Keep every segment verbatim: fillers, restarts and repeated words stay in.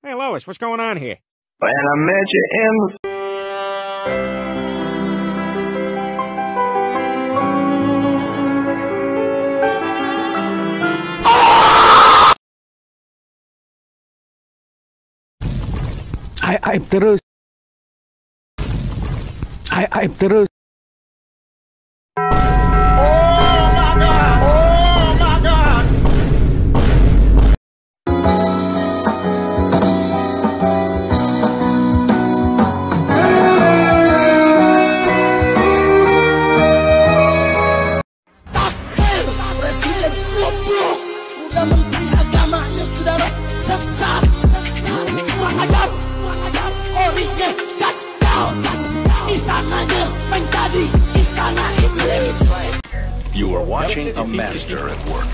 Hey, Lois, what's going on here? When I met you in the... Aib terus. Aib terus. Udah menteri agamanya saudara sesat, kurang ajar, orinya kacau, istananya menjadi istana iblis. You are watching a master at work.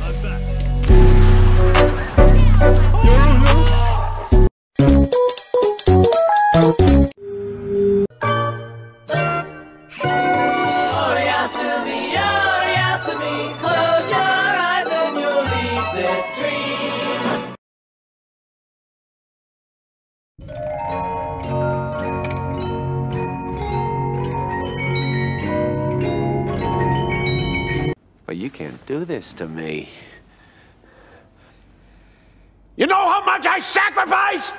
But you can't do this to me. You know how much I sacrificed?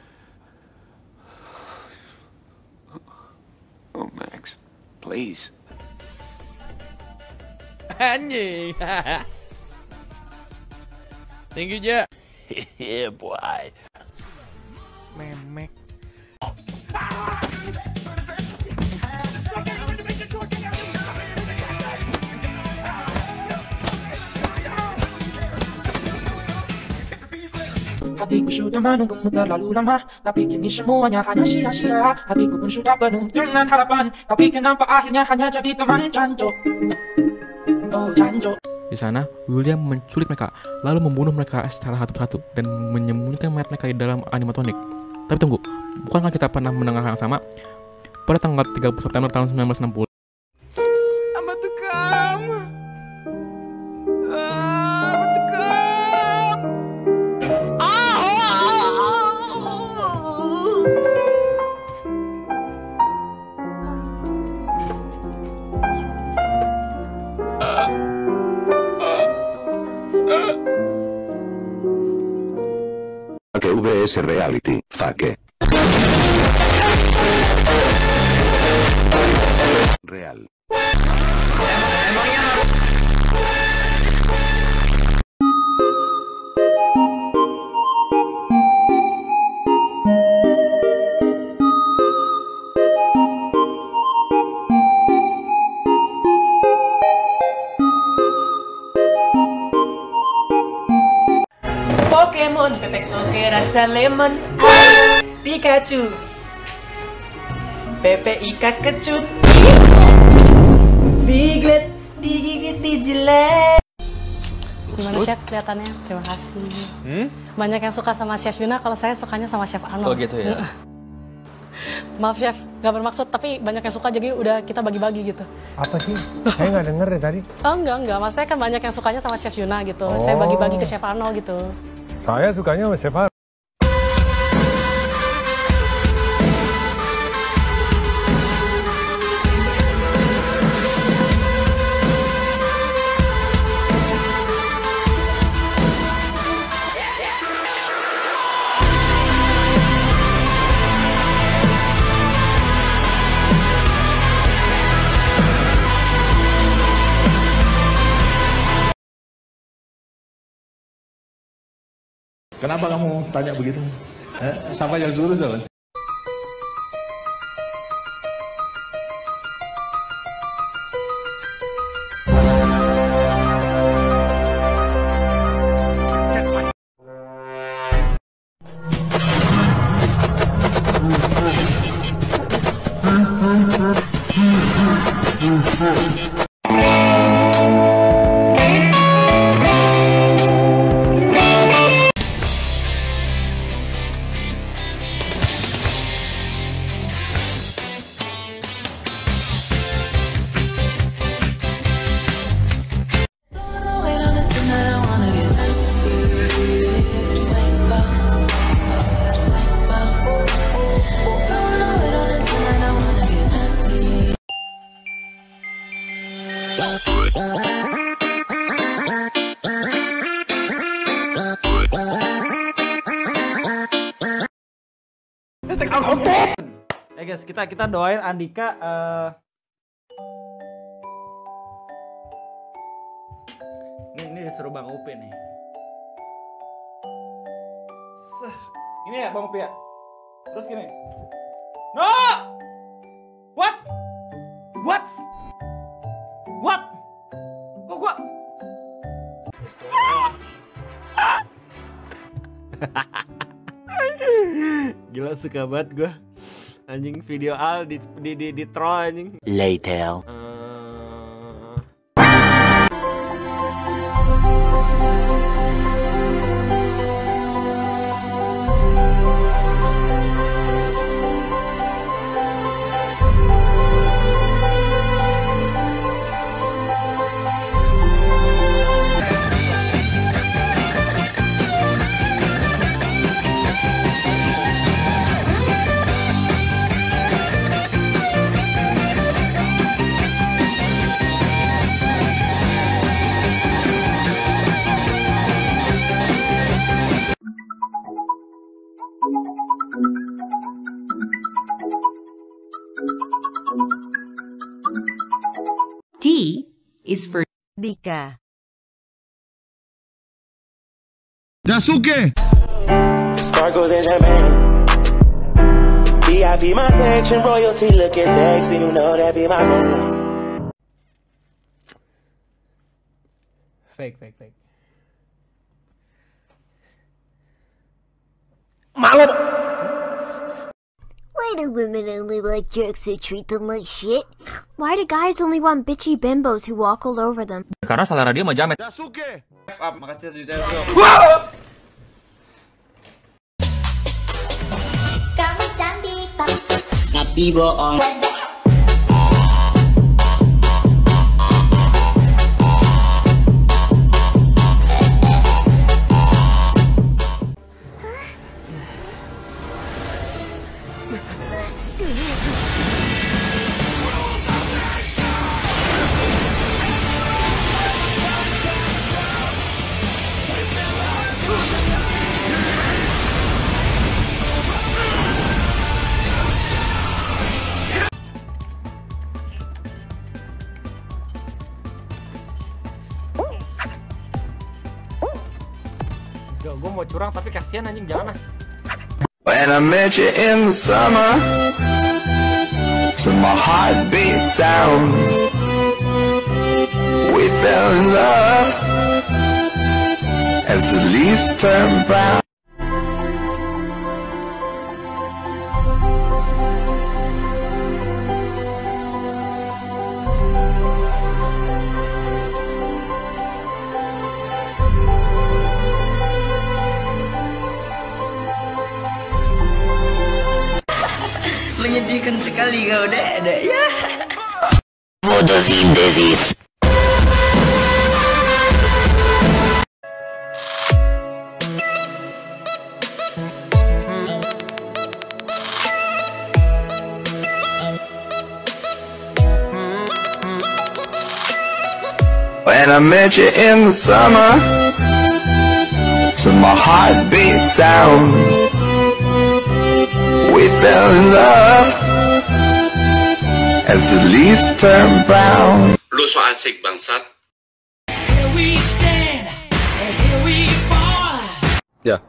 Oh, Max, please. Anjing. Thank you, Ja. Yeah, boy. Memek. Hatiku sudah menunggumu terlalu lama, tapi kini semuanya hanya sia-sia. Hatiku pun sudah penuh dengan harapan, tapi kenapa akhirnya hanya jadi teman canco. Oh canco. Di sana, William menculik mereka, lalu membunuh mereka secara satu-satu dan menyembunyikan mayat mereka di dalam animatronik. Tapi tunggu, bukankah kita pernah mendengar hal yang sama? Pada tanggal tiga puluh September tahun sembilan belas enam puluh. Apa tuh kamu? Ah, apa tuh kamu? Que V S Reality, Fake. Real. Pokemon, bebek toge rasa lemon. Pikachu, bebek ikan kecut. Piglet, digigit dijilat. Gimana Chef kelihatannya? Terima kasih. Hmm? Banyak yang suka sama Chef Yuna, kalau saya sukanya sama Chef Arnold. Oh gitu ya. Maaf Chef, nggak bermaksud, tapi banyak yang suka jadi udah kita bagi-bagi gitu. Apa sih? Saya nggak denger deh tadi. Oh enggak, enggak. Maksudnya kan banyak yang sukanya sama Chef Yuna gitu. Oh. Saya bagi-bagi ke Chef Arnold gitu. Saya sukanya sama Chef Arnold. Kenapa kamu tanya begitu? Eh, siapa yang suruh siapa? hashtag angkot. Ya guys, kita kita doain Andika. Uh... Ini ini disuruh Bang Upi nih. Sah, gini ya Bang Upi ya. Terus gini. No! What? What? What? Kok gua? Gila suka banget gua. Anjing video Al di di di, di troll anjing. Later. Uh... D is for Dika. Dasuke! Sparkles and champagne. V I P my section, royalty looking sexy, you know that be my thing. Fake, fake, fake. Malu. Why do women only like jerks who treat them like shit? Why do guys only want bitchy bimbos who walk all over them? Karena selera dia mah jamet. Dasuke! F up, makasih sudah bro. Kamu cantik tapi bohong. Gue mau curang tapi kasihan anjing, jangan ah. When I met you in the summer, to my heartbeat sound, we fell in love as the leaves turn brown. Menyedihkan sekali kau dek, dek ya. Fotosintesis. When I met you in the summer, to my heartbeat sound, we fell in love as the leaves turn brown. Lu so asik bangsat. Here we stand and here we fall. Ya.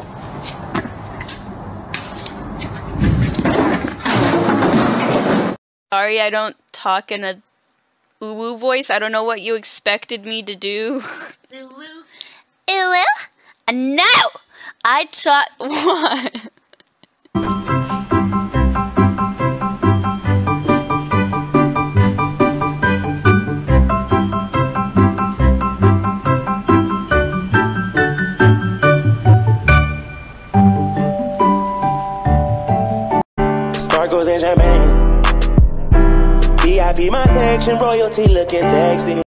Sorry, I don't talk in a uwu voice. I don't know what you expected me to do. Uwu? Uwu? No! I taught what? Sparkles and champagne. V I P my section, royalty looking sexy.